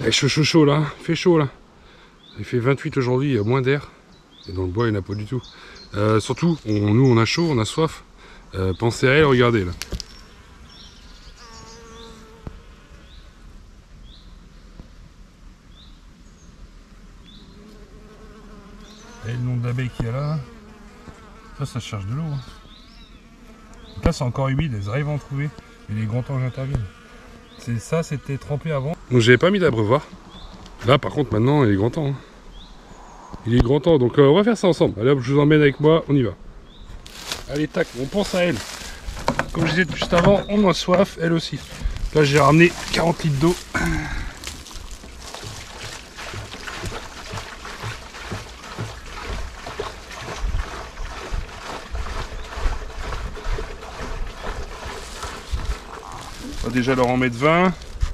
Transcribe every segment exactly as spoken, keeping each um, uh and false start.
Eh, chaud chaud chaud là, il fait chaud là. Il fait vingt-huit aujourd'hui, il y a moins d'air. Et dans le bois il n'y en a pas du tout. Euh, surtout, on, nous on a chaud, on a soif. Euh, pensez à elle, regardez là. Et le nombre d'abeilles qu'il y a là. Ça, ça cherche de l'eau. Hein. Donc là c'est encore humide, elles arrivent à en trouver. Et les grands anges interviennent. C'est ça, c'était trempé avant. Donc j'avais pas mis d'abreuvoir. Là par contre maintenant il est grand temps. Hein. Il est grand temps, donc euh, on va faire ça ensemble. Allez hop, je vous emmène avec moi, on y va. Allez tac, on pense à elle. Comme je disais juste avant, on a soif, elle aussi. Là j'ai ramené quarante litres d'eau. On va déjà leur en mettre vingt.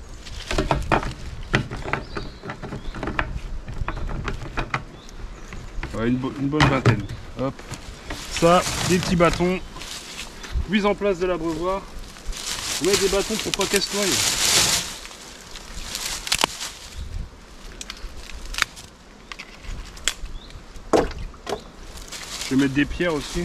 Ouais, une, bo une bonne vingtaine. Hop. Ça, des petits bâtons. Mise en place de l'abreuvoir. On met des bâtons pour pas qu'elles se noient. Je vais mettre des pierres aussi.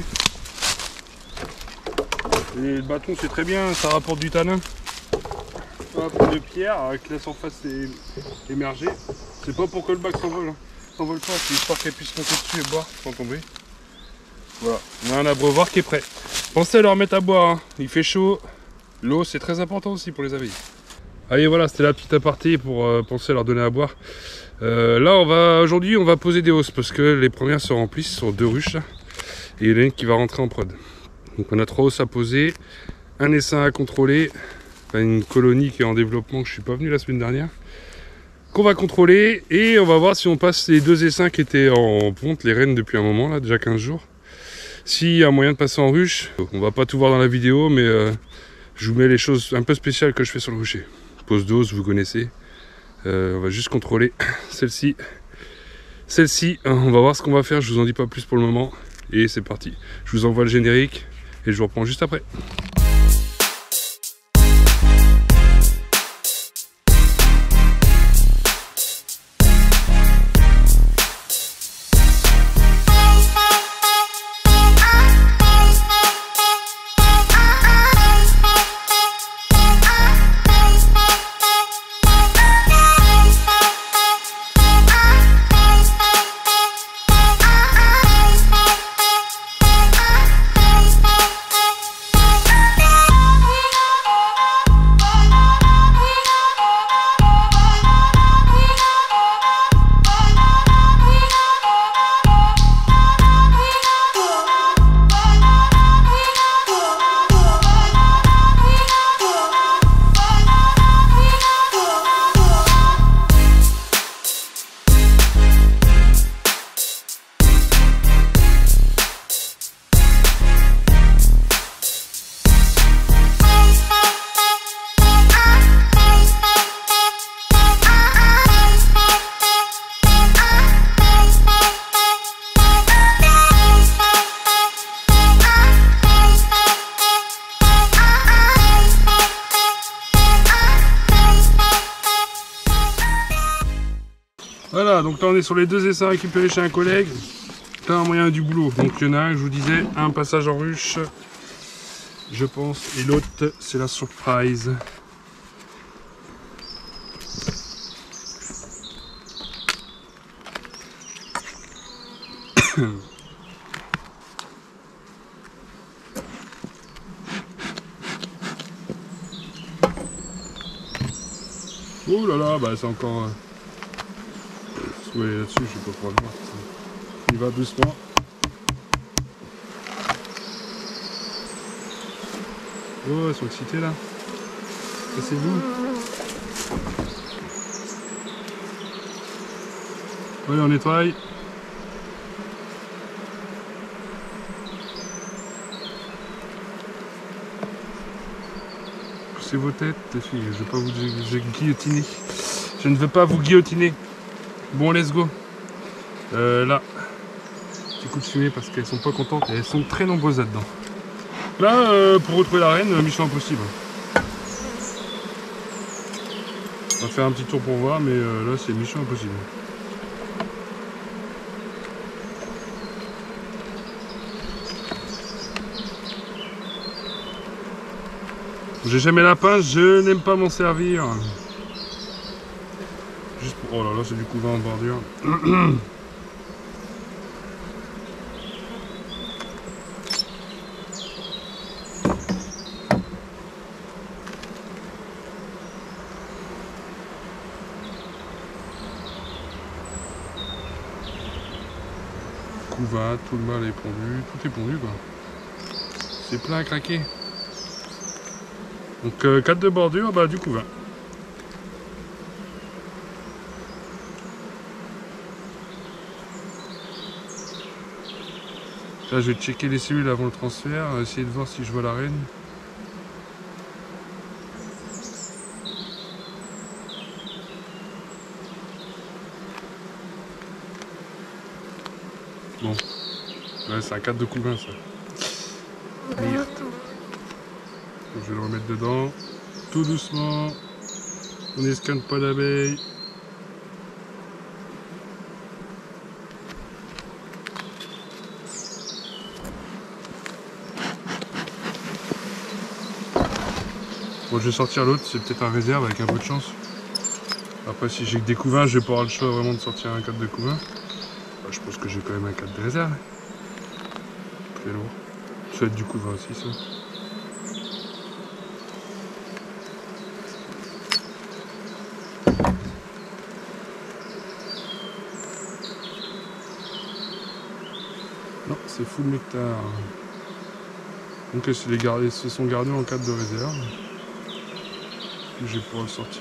Et le bâton c'est très bien, ça rapporte du tanin. Hop, de pierre avec la surface émergée. C'est pas pour que le bac s'envole. Hein. S'envole pas, c'est histoire qu'elle puisse monter dessus et boire sans tomber. Voilà, on a un abreuvoir qui est prêt. Pensez à leur mettre à boire, hein. Il fait chaud. L'eau c'est très important aussi pour les abeilles. Allez voilà, c'était la petite aparté pour euh, penser à leur donner à boire. Euh, là on va aujourd'hui on va poser des hausses parce que les premières se remplissent sur deux ruches. Là, et il y en a une qui va rentrer en prod. Donc on a trois hausses à poser, un essaim à contrôler, enfin, une colonie qui est en développement que je suis pas venu la semaine dernière. Qu'on va contrôler et on va voir si on passe les deux essaims qui étaient en ponte, les reines depuis un moment là, déjà quinze jours. S'il y a moyen de passer en ruche, on va pas tout voir dans la vidéo, mais euh, je vous mets les choses un peu spéciales que je fais sur le rucher. Pose dose, vous connaissez. Euh, on va juste contrôler celle-ci. Celle-ci, on va voir ce qu'on va faire, je vous en dis pas plus pour le moment. Et c'est parti. Je vous envoie le générique et je vous reprends juste après. Voilà, donc là on est sur les deux essaims récupérés chez un collègue. Là un moyen du boulot. Donc il y en a un, je vous disais, un passage en ruche, je pense, et l'autre c'est la surprise. Oh là là, bah c'est encore... Euh... Ouais, là-dessus, je sais pas pouvoir le voir. Il va doucement. Oh, ils sont excités là. Ça c'est vous. Allez, on nettoie. Poussez vos têtes, les filles. Je veux pas vous guillotiner. Je ne veux pas vous guillotiner. Bon, let's go. Euh, là, petit coup de fumée parce qu'elles sont pas contentes et elles sont très nombreuses là-dedans. Là, euh, pour retrouver la reine, mission impossible. va faire un petit tour pour voir, mais euh, là c'est mission impossible. J'ai jamais la pince, je n'aime pas m'en servir. Juste pour... Oh là là, c'est du couvain en bordure. Couvain, tout le mal est pondu, tout est pondu quoi. C'est plein à craquer. Donc euh, quatre de bordure, bah du couvain. Là je vais checker les cellules avant le transfert, essayer de voir si je vois la reine. Bon, ouais, c'est un cadre de couvain ça. Merde. Donc, je vais le remettre dedans, tout doucement. On n'escanne pas l'abeille. Bon, je vais sortir l'autre, c'est peut-être un réserve avec un peu de chance. Après, si j'ai que des couvains, je vais pas avoir le choix vraiment de sortir un cadre de couvain. Bah, je pense que j'ai quand même un cadre de réserve. Très lourd. Ça va être du couvain aussi, ça. Non, c'est full nectar. Donc, les garder, se sont gardés en cadre de réserve. Je vais pouvoir le sortir.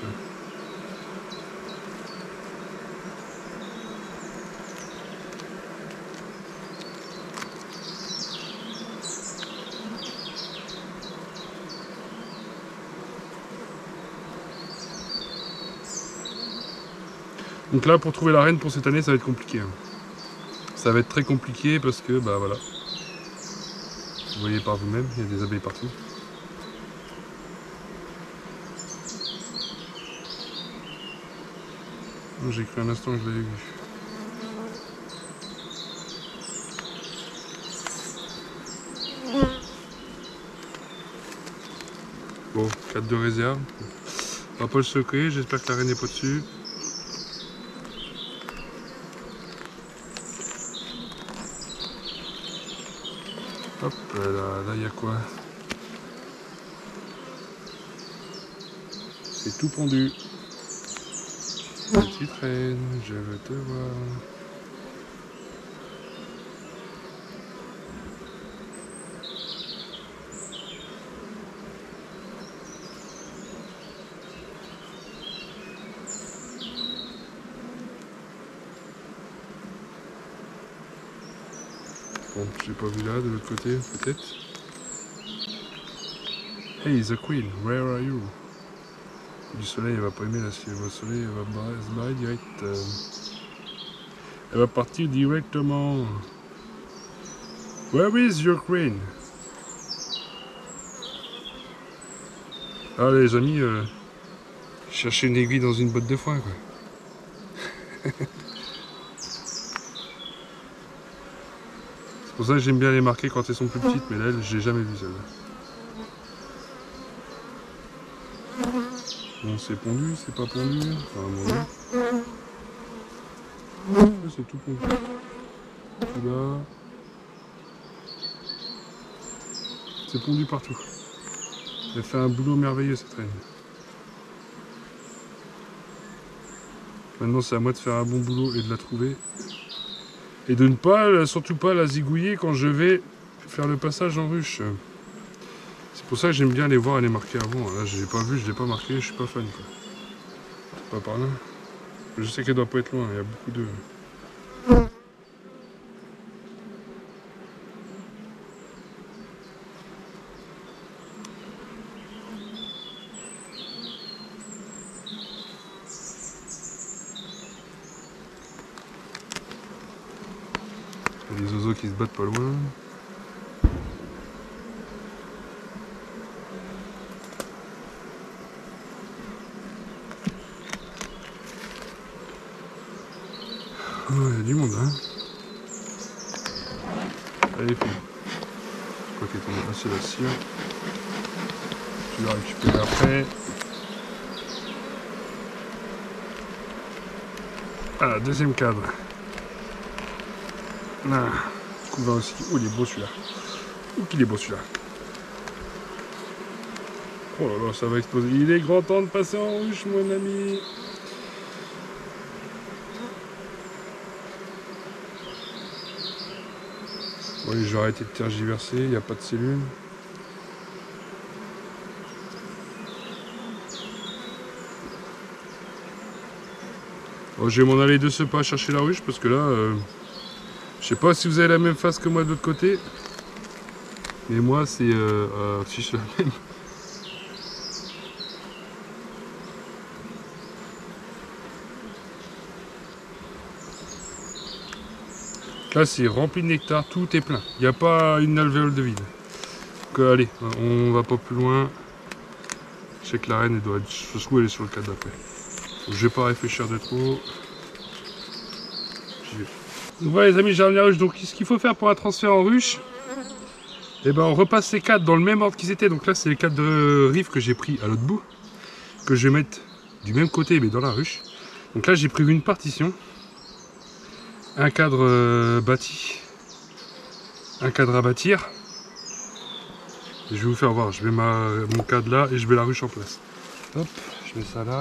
Donc là, pour trouver la reine pour cette année, ça va être compliqué. Hein. Ça va être très compliqué parce que, bah voilà. Vous voyez par vous-même, il y a des abeilles partout. J'ai cru un instant que je l'avais vu. Bon, cadre de réserve. On va pas le secouer, j'espère que la reine n'est pas dessus. Hop là, là il y a quoi? C'est tout pondu. Petite reine, je veux te voir. Bon, j'ai pas vu là, de l'autre côté, peut-être. Hey, the queen, where are you? Du soleil, elle va pas aimer là, si elle voit le soleil, elle va se barrer direct. Euh, elle va partir directement. Where is your queen? Ah les amis, euh, chercher une aiguille dans une botte de foin quoi. C'est pour ça que j'aime bien les marquer quand elles sont plus petites, mais là j'ai jamais vu celle-là. Bon, c'est pondu, c'est pas pondu, enfin à mon avis. C'est tout pondu. Tout là. C'est pondu partout. Elle fait un boulot merveilleux cette reine. Maintenant c'est à moi de faire un bon boulot et de la trouver. Et de ne pas, surtout pas la zigouiller quand je vais faire le passage en ruche. C'est pour ça que j'aime bien les voir et les marquer avant. Là je l'ai pas vu, je l'ai pas marqué, je suis pas fan quoi. C'est pas par là. Je sais qu'elle doit pas être loin, il y a beaucoup de... Il y a des oiseaux qui se battent pas loin. du monde, hein. Allez, puis. Je crois qu'elle est passée là-dessus. Tu vas récupérer après. Voilà, deuxième cadre. Là, couvain aussi. Oh, il est beau celui-là. Oh, qu'il est beau celui-là. Oh là là, ça va exploser. Il est grand temps de passer en ruche, mon ami. Oui, je vais arrêter de tergiverser, il n'y a pas de cellules. Bon, je vais m'en aller de ce pas chercher la ruche parce que là, euh, je sais pas si vous avez la même face que moi de l'autre côté. Mais moi, c'est euh, euh, si je suis la même. Là, c'est rempli de nectar, tout est plein. Il n'y a pas une alvéole de vide. Donc, euh, allez, on va pas plus loin. Je sais que la reine, elle doit être. Je trouve elle est sur le cadre d'après. Je vais pas réfléchir de trop. J'y vais. Donc voilà les amis, j'ai ramené la ruche. Donc ce qu'il faut faire pour un transfert en ruche, et ben on repasse ces cadres dans le même ordre qu'ils étaient. Donc là c'est les cadres de rive que j'ai pris à l'autre bout, que je vais mettre du même côté mais dans la ruche. Donc là j'ai pris une partition, un cadre euh, bâti, un cadre à bâtir. Et je vais vous faire voir, je mets ma, mon cadre là et je mets la ruche en place. Hop, je mets ça là.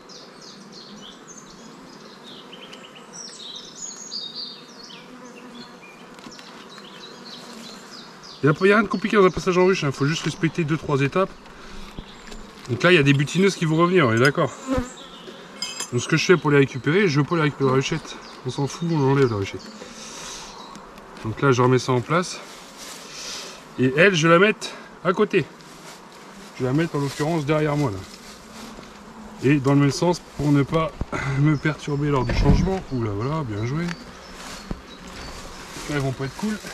Il n'y a rien de compliqué dans un passage en ruche, il hein. Faut juste respecter deux trois étapes. Donc là il y a des butineuses qui vont revenir, on est d'accord. Donc ce que je fais pour les récupérer, je veux pas les récupérer la ruchette. On s'en fout, on enlève la ruchette. Donc là je remets ça en place. Et elle, je vais la mettre à côté. Je vais la mettre en l'occurrence derrière moi là. Et dans le même sens pour ne pas me perturber lors du changement. Ouh là voilà, bien joué. Là elles vont pas être cool.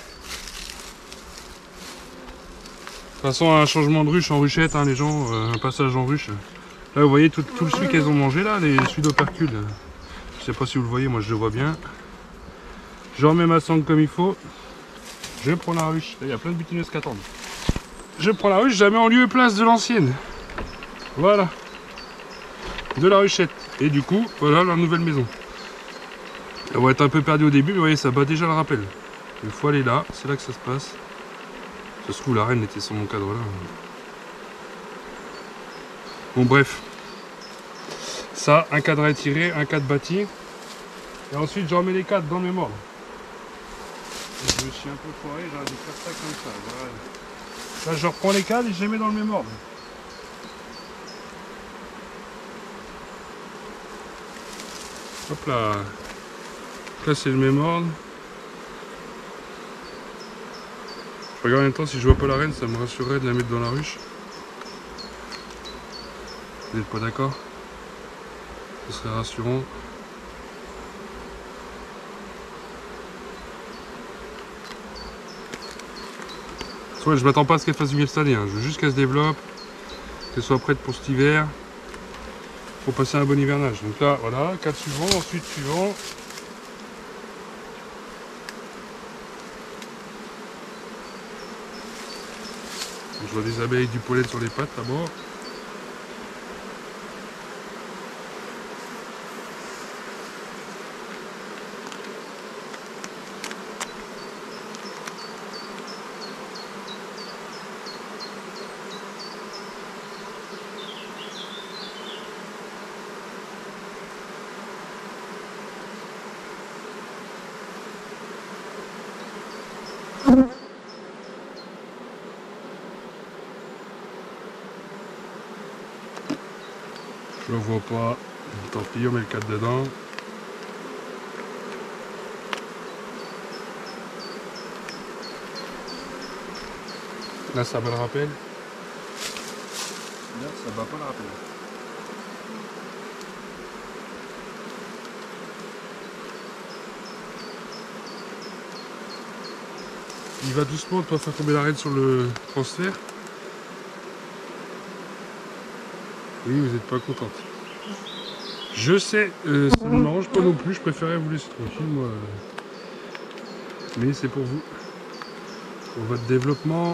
De toute façon, un changement de ruche en ruchette, hein, les gens, euh, un passage en ruche. Là, vous voyez tout, tout le suie qu'elles ont mangé, là, les sudopercules. Je sais pas si vous le voyez, moi je le vois bien. Je remets ma sangle comme il faut. Je prends la ruche. Là, il y a plein de butineuses qui attendent. Je prends la ruche, je la mets en lieu et place de l'ancienne. Voilà. De la ruchette. Et du coup, voilà la nouvelle maison. Elle va être un peu perdue au début, mais vous voyez, ça bat déjà le rappel. Il faut aller là, c'est là que ça se passe. Ça se trouve, la reine était sur mon cadre là. Bon, bref. Ça, un cadre à étirer, un cadre bâti. Et ensuite, je remets les cadres dans le même ordre. Et je me suis un peu foiré, j'aurais dû faire ça comme ça. Voilà. Là, je reprends les cadres et je les mets dans le même ordre. Hop là. Là, c'est le même ordre. Je regarde en même temps, si je vois pas la reine, ça me rassurerait de la mettre dans la ruche. Vous n'êtes pas d'accord? Ce serait rassurant. Soit je m'attends pas à ce qu'elle fasse du miel salé, hein. Je veux juste qu'elle se développe, qu'elle soit prête pour cet hiver, pour passer un bon hivernage. Donc là, voilà, cadre suivant, ensuite suivant. Je vois des abeilles du pollen sur les pattes d'abord. Je le vois pas, tant pis, on met le cadre dedans. Là ça bat le rappel. Là ça bat pas le rappel. Il va doucement, pour faire tomber la reine sur le transfert. Oui, vous n'êtes pas contente. Je sais, euh, ça ne m'arrange pas non plus, je préférais vous laisser tranquille moi. Mais c'est pour vous. Pour votre développement.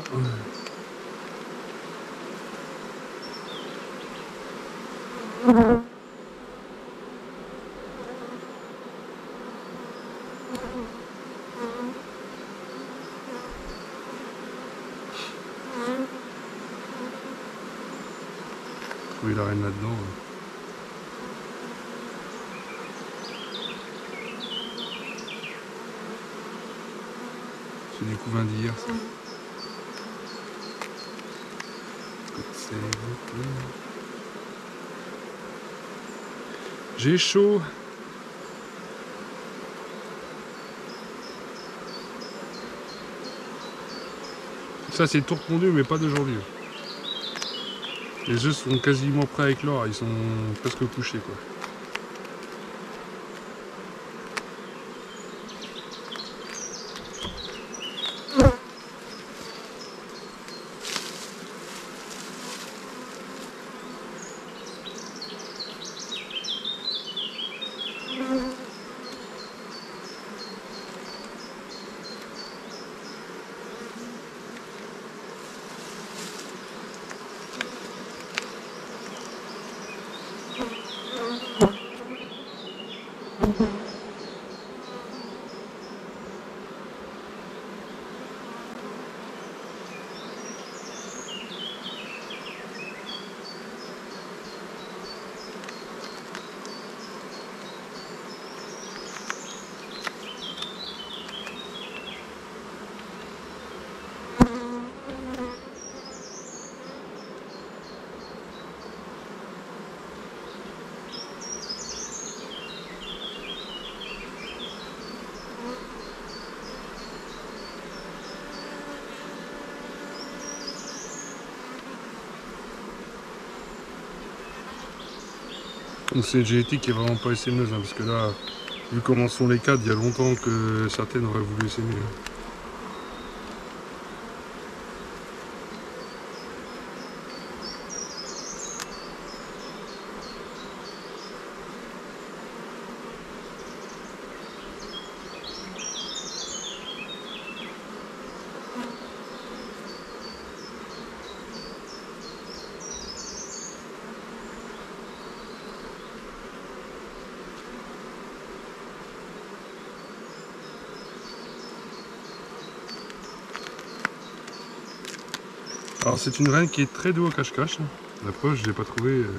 Trouver la reine là-dedans. C'est du couvain d'hier ça. J'ai chaud. Ça c'est tout repondu mais pas d'aujourd'hui. Les œufs sont quasiment prêts avec l'or, ils sont presque couchés quoi. C'est une génétique qui est vraiment pas essaimeuse, hein, parce que là, vu comment sont les cadres, il y a longtemps que certaines auraient voulu essaimer. Hein. Alors c'est une reine qui est très douée au cache-cache. La preuve, je ne l'ai pas trouvée. Euh...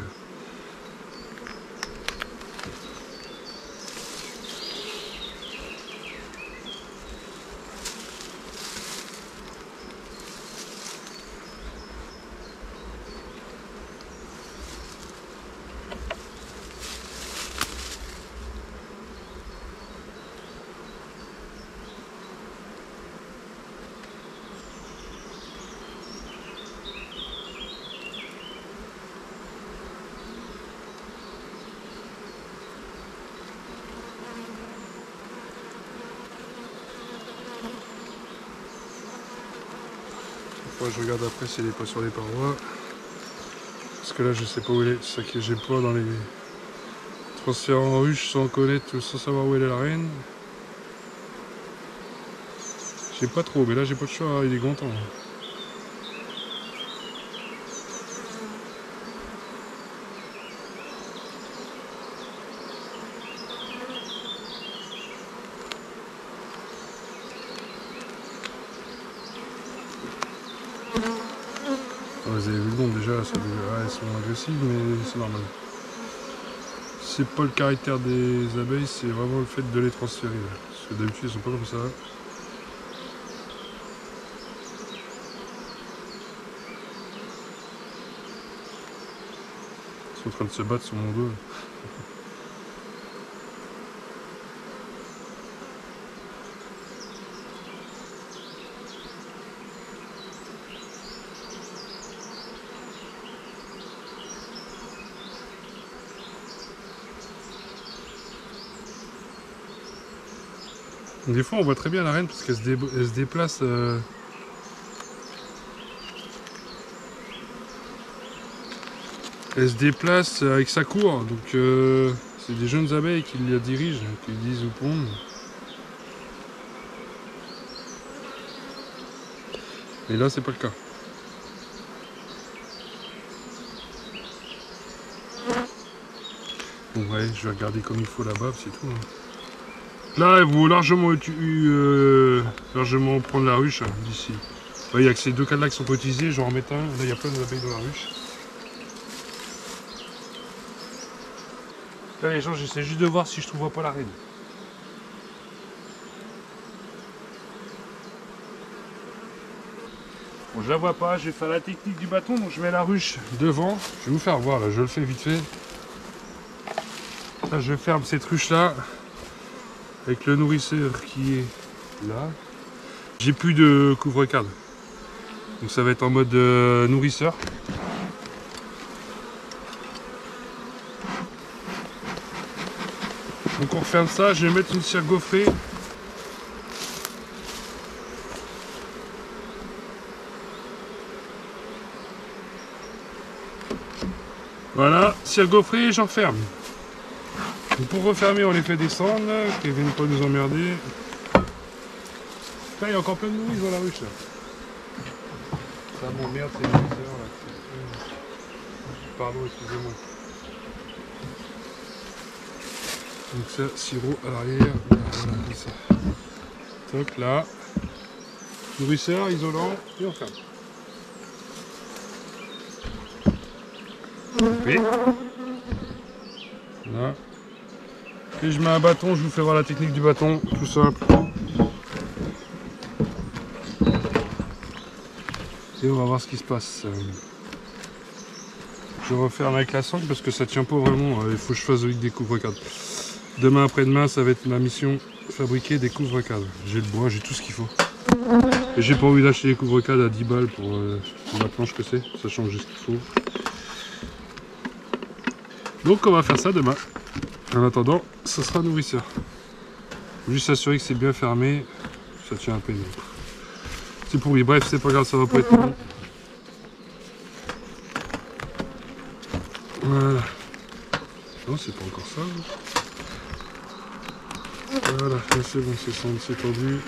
Moi, je regarde après si elle n'est pas sur les parois. Parce que là je sais pas où elle est. C'est ça que j'ai peur dans les transferts en ruche sans connaître, sans savoir où elle est la reine. Je sais pas trop, mais là j'ai pas de choix, il est grand temps. Vous avez vu le nom déjà, ça veut... ah, elles sont agressives mais c'est normal. C'est pas le caractère des abeilles, c'est vraiment le fait de les transférer. Parce que d'habitude elles sont pas comme ça. Ils sont en train de se battre sur mon dos. Des fois on voit très bien la reine parce qu'elle se, dé... se déplace euh... elle se déplace avec sa cour, donc euh... C'est des jeunes abeilles qui les dirigent, qui disent où pondre. Mais là, c'est pas le cas. Bon, ouais, je vais regarder comme il faut là-bas, c'est tout. Hein. Là, elles vont largement, euh, largement prendre la ruche hein, d'ici. Il n'y a que ces deux cas-là qui sont pas utilisés, je vais en remettre un. Là, il y a plein d'abeilles dans la ruche. Là, les gens, j'essaie juste de voir si je trouve pas la reine. Bon, je la vois pas, je vais faire la technique du bâton, donc je mets la ruche devant. Je vais vous faire voir, là, je le fais vite fait. Là, je ferme cette ruche-là, avec le nourrisseur qui est là. J'ai plus de couvre-cadre. Donc ça va être en mode euh, nourrisseur. Donc on referme ça, je vais mettre une cire gaufrée. Voilà, cire gaufrée, j'en referme. Donc pour refermer, on les fait descendre, qu'ils ne viennent pas nous emmerder. Là, il y a encore plein de nourrice dans la ruche. Là. Ça m'emmerde, ces nourrisseurs là. Pardon, excusez-moi. Donc ça, sirop à l'arrière. Voilà, comme ça. Donc là, nourrisseur, isolant, et on ferme. Oui. Là. Et je mets un bâton, je vous fais voir la technique du bâton, tout simple. Et on va voir ce qui se passe. Je referme avec la sangle parce que ça tient pas vraiment, il faut que je fasse avec des couvre-cadres. Demain après-demain, ça va être ma mission, fabriquer des couvre-cadres. J'ai le bois, j'ai tout ce qu'il faut. Et j'ai pas envie d'acheter des couvre-cadres à dix balles pour, euh, pour la planche que c'est, ça change ce qu'il faut. Donc on va faire ça demain. En attendant, ça sera nourrisseur. Juste s'assurer que c'est bien fermé, ça tient un peu. C'est pourri, bref, c'est pas grave, ça va pas être bon. Voilà. Non, c'est pas encore ça. Voilà, là c'est bon, c'est tendu.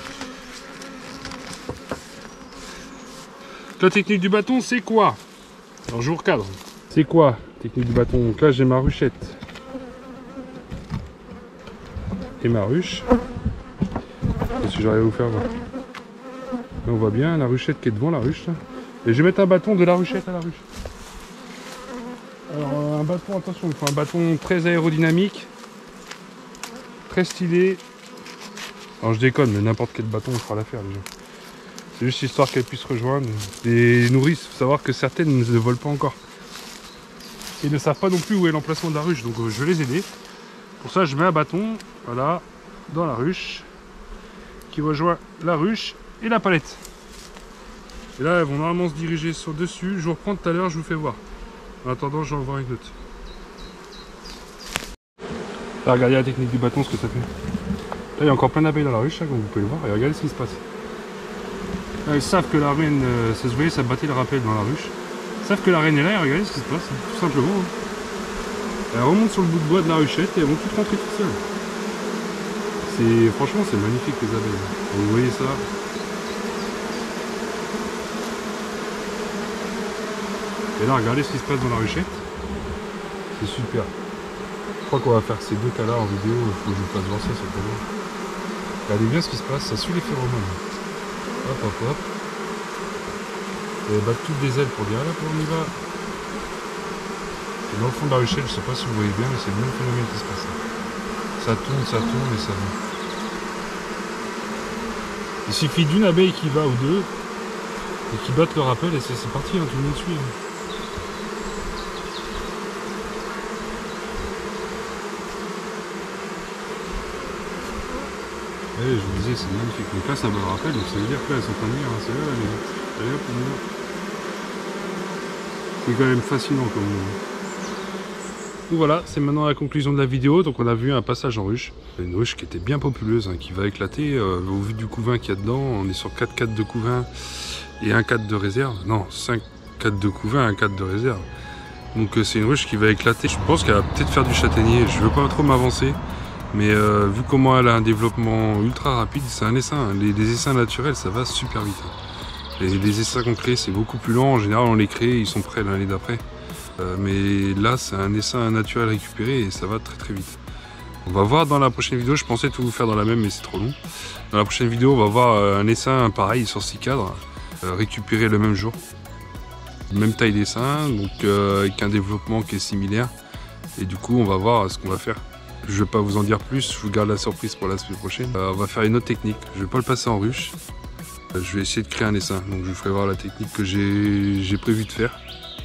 La technique du bâton, c'est quoi? Alors je vous recadre. C'est quoi, technique du bâton? Donc là, j'ai ma ruchette. Et ma ruche. Est-ce que j'arrive à vous faire voir? Là, on voit bien la ruchette qui est devant la ruche. Là. Et je vais mettre un bâton de la ruchette à la ruche. Alors un bâton, attention, il faut un bâton très aérodynamique, très stylé. Alors je déconne, mais n'importe quel bâton on fera l'affaire déjà. C'est juste histoire qu'elle puisse rejoindre. Les nourrices, il faut savoir que certaines ne volent pas encore. Et ne savent pas non plus où est l'emplacement de la ruche, donc je vais les aider. Pour ça je mets un bâton, voilà, dans la ruche, qui rejoint la ruche et la palette. Et là elles vont normalement se diriger sur dessus, je vous reprends tout à l'heure, je vous fais voir. En attendant, j'en vois une autre. Là, regardez la technique du bâton, ce que ça fait. Là, il y a encore plein d'abeilles dans la ruche, là, comme vous pouvez le voir. Et regardez ce qui se passe. Là, ils savent que la reine, euh, ça se voyait, ça battait le rappel dans la ruche. Ils savent que la reine est là, et regardez ce qui se passe, hein, tout simplement. Hein. Elles remontent sur le bout de bois de la ruchette et elles vont toutes rentrer toutes seules. C'est, franchement, c'est magnifique, les abeilles. Vous voyez ça? Et là, regardez ce qui se passe dans la ruchette. C'est super. Je crois qu'on va faire ces deux cas-là en vidéo. Il faut que je vous fasse voir ça, c'est pas bon. Regardez bien ce qui se passe. Ça suit les phéromones. Hop, hop, hop. Et elles battent toutes des ailes pour dire là, on y va. Et dans le fond de la ruchette, je sais pas si vous voyez bien, mais c'est le même phénomène qui se passe. Ça tourne, ça tourne et ça va. Il suffit d'une abeille qui va ou deux et qui battent le rappel et c'est parti, hein, tout le monde suit. Hein. Et je vous disais, c'est magnifique. Donc là, ça me rappelle, donc ça veut dire que là, elles sont en train de venir. Hein. C'est là, allez, allez hop, on y va. C'est quand même fascinant comme. Donc voilà, c'est maintenant la conclusion de la vidéo. Donc on a vu un passage en ruche. Une ruche qui était bien populeuse, hein, qui va éclater. Euh, au vu du couvain qu'il y a dedans, on est sur quatre cadres de couvain et un cadre de réserve. Non, cinq cadres de couvain, un cadre de réserve. Donc euh, c'est une ruche qui va éclater. Je pense qu'elle va peut-être faire du châtaignier. Je veux pas trop m'avancer. Mais euh, vu comment elle a un développement ultra rapide, c'est un essaim. Les, les essaims naturels, ça va super vite. Les, les essaims qu'on crée, c'est beaucoup plus lent. En général, on les crée, ils sont prêts l'année d'après. Euh, mais là, c'est un essaim naturel récupéré et ça va très très vite. On va voir dans la prochaine vidéo. Je pensais tout vous faire dans la même, mais c'est trop long. Dans la prochaine vidéo, on va voir un essaim pareil sur six cadres, euh, récupéré le même jour. Même taille d'essaim, donc euh, avec un développement qui est similaire. Et du coup, on va voir ce qu'on va faire. Je ne vais pas vous en dire plus, je vous garde la surprise pour la semaine prochaine. Euh, on va faire une autre technique. Je ne vais pas le passer en ruche. Euh, je vais essayer de créer un essaim. Donc je vous ferai voir la technique que j'ai prévu de faire.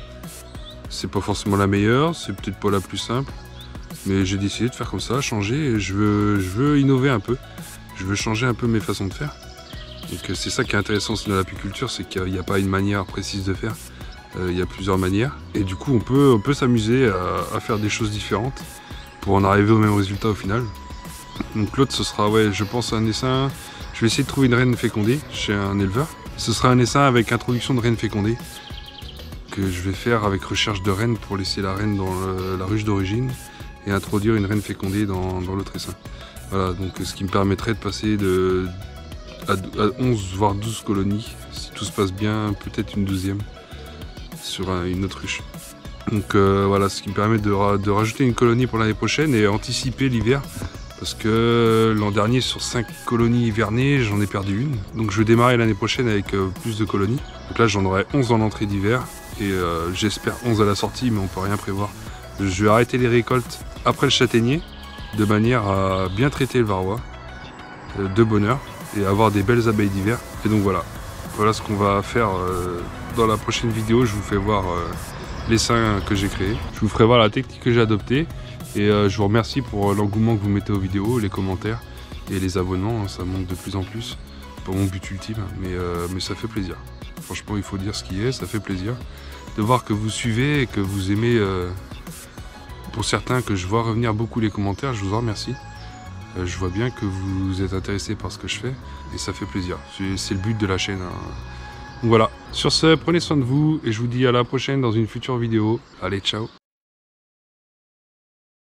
C'est pas forcément la meilleure, c'est peut-être pas la plus simple. Mais j'ai décidé de faire comme ça, changer. Et je veux, je veux innover un peu. Je veux changer un peu mes façons de faire. Donc c'est ça qui est intéressant dans l'apiculture, c'est qu'il n'y a pas une manière précise de faire. Euh, il y a plusieurs manières. Et du coup, on peut, on peut s'amuser à, à faire des choses différentes pour en arriver au même résultat au final. Donc l'autre, ce sera, ouais, je pense, un essaim. Je vais essayer de trouver une reine fécondée chez un éleveur. Ce sera un essaim avec introduction de reine fécondée que je vais faire avec recherche de reine pour laisser la reine dans le, la ruche d'origine et introduire une reine fécondée dans, dans l'autre essaim. Voilà, donc ce qui me permettrait de passer de, à, à onze voire douze colonies, si tout se passe bien, peut-être une douzième sur un, une autre ruche. Donc euh, voilà, ce qui me permet de, ra de rajouter une colonie pour l'année prochaine et anticiper l'hiver. Parce que l'an dernier, sur cinq colonies hivernées, j'en ai perdu une. Donc je vais démarrer l'année prochaine avec euh, plus de colonies. Donc là, j'en aurai onze en entrée d'hiver. Et euh, j'espère onze à la sortie, mais on peut rien prévoir. Je vais arrêter les récoltes après le châtaignier, de manière à bien traiter le varroa, euh, de bonne heure, et avoir des belles abeilles d'hiver. Et donc voilà, voilà ce qu'on va faire euh, dans la prochaine vidéo. Je vous fais voir euh, l'essaim que j'ai créé. Je vous ferai voir la technique que j'ai adoptée. Et euh, je vous remercie pour l'engouement que vous mettez aux vidéos, les commentaires et les abonnements. Hein, ça monte de plus en plus. Pas mon but ultime, mais, euh, mais ça fait plaisir. Franchement, il faut dire ce qui est, ça fait plaisir de voir que vous suivez et que vous aimez. Euh, pour certains que je vois revenir beaucoup les commentaires, je vous en remercie. Euh, je vois bien que vous êtes intéressés par ce que je fais et ça fait plaisir. C'est le but de la chaîne. Hein. Donc voilà, sur ce, prenez soin de vous et je vous dis à la prochaine dans une future vidéo. Allez, ciao!